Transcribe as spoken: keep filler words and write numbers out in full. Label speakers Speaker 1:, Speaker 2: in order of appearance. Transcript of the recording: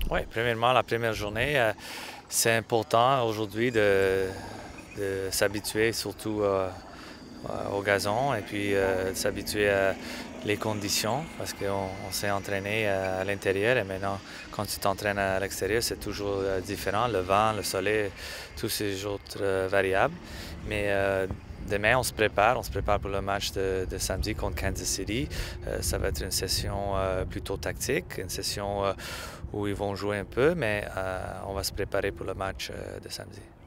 Speaker 1: Oui, premièrement, la première journée, euh, c'est important aujourd'hui de, de s'habituer surtout euh, euh, au gazon et puis euh, de s'habituer à les conditions parce qu'on on s'est entraîné à, à l'intérieur et maintenant quand tu t'entraînes à l'extérieur, c'est toujours euh, différent, le vent, le soleil, tous ces autres euh, variables. Mais euh, demain, on se prépare, on se prépare pour le match de, de samedi contre Kansas City. Euh, ça va être une session euh, plutôt tactique, une session euh, où ils vont jouer un peu, mais euh, on va se préparer pour le match euh, de samedi.